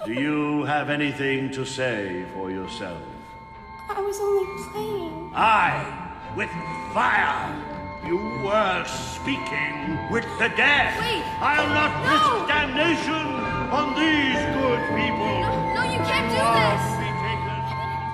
Do you have anything to say for yourself? I was only playing. With fire! You were speaking with the dead! Wait! I'll not risk damnation on these good people! No, you can't do this! Be taken.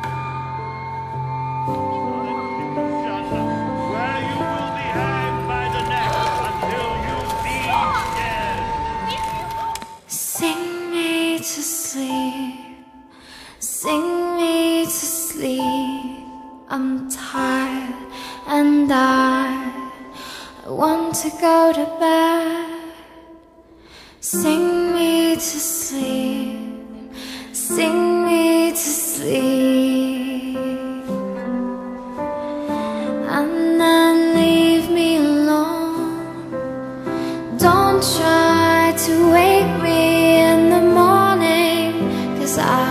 Where you will be hanged by the neck until you be dead! Sing me to sleep, sing me to sleep. I'm tired and I want to go to bed. Sing me to sleep, sing me to sleep, and then leave me alone. Don't try to wake me in the morning, 'cause I